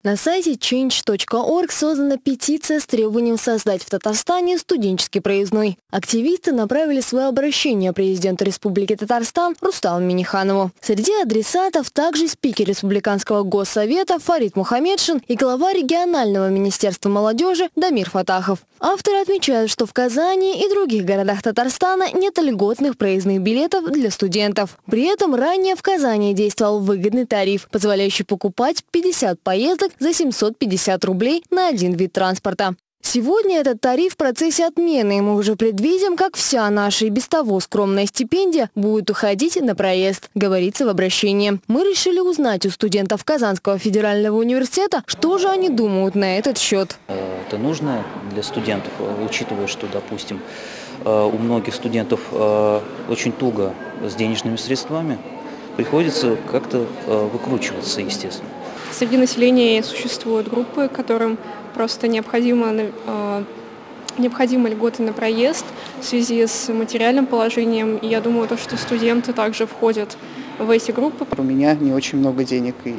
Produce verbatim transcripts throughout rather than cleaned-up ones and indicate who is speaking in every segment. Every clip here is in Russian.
Speaker 1: На сайте чейндж точка орг создана петиция с требованием создать в Татарстане студенческий проездной. Активисты направили свое обращение президенту Республики Татарстан Рустаму Минниханову. Среди адресатов также спикер Республиканского госсовета Фарид Мухаммедшин и глава регионального министерства молодежи Дамир Фатахов. Авторы отмечают, что в Казани и других городах Татарстана нет льготных проездных билетов для студентов. При этом ранее в Казани действовал выгодный тариф, позволяющий покупать пятьдесят поездок за семьсот пятьдесят рублей на один вид транспорта. Сегодня этот тариф в процессе отмены, и мы уже предвидим, как вся наша и без того скромная стипендия будет уходить на проезд, говорится в обращении. Мы решили узнать у студентов Казанского федерального университета, что же они думают на этот счет.
Speaker 2: Это нужно для студентов, учитывая, что, допустим, у многих студентов очень туго с денежными средствами, приходится как-то выкручиваться, естественно.
Speaker 3: Среди населения существуют группы, которым просто необходимо, э, необходимы льготы на проезд в связи с материальным положением. И я думаю, то, что студенты также входят в эти группы.
Speaker 4: У меня не очень много денег, и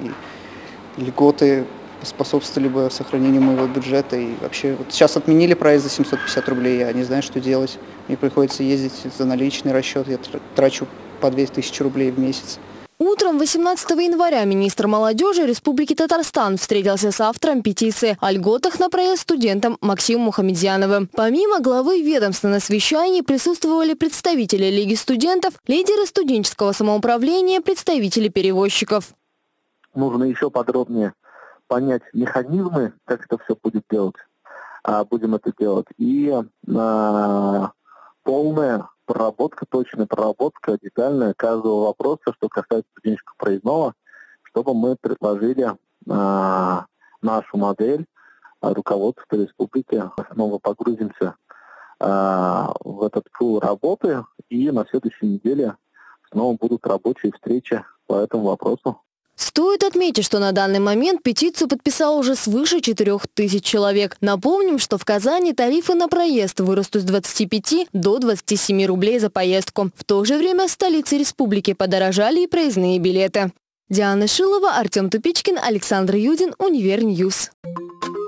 Speaker 4: льготы способствовали бы сохранению моего бюджета. И вообще, вот сейчас отменили проезд за семьсот пятьдесят рублей, я не знаю, что делать. Мне приходится ездить за наличный расчет, я трачу по две тысячи рублей в месяц.
Speaker 1: Утром восемнадцатого января министр молодежи Республики Татарстан встретился с автором петиции о льготах на проезд студентам Максимом Мухамедзяновым. Помимо главы ведомства на совещании присутствовали представители Лиги студентов, лидеры студенческого самоуправления, представители перевозчиков.
Speaker 5: Нужно еще подробнее понять механизмы, как это все будет делать, а будем это делать, и а, полная проработка, точная проработка, детальная каждого вопроса, что касается студенческого проездного, чтобы мы предложили а, нашу модель а, руководства республики. Снова погрузимся а, в этот пул работы, и на следующей неделе снова будут рабочие встречи по этому вопросу.
Speaker 1: Стоит отметить, что на данный момент петицию подписало уже свыше четырёх тысяч человек. Напомним, что в Казани тарифы на проезд вырастут с двадцати пяти до двадцати семи рублей за поездку. В то же время в столице республики подорожали и проездные билеты. Диана Шилова, Артем Тупичкин, Александр Юдин, Универньюз.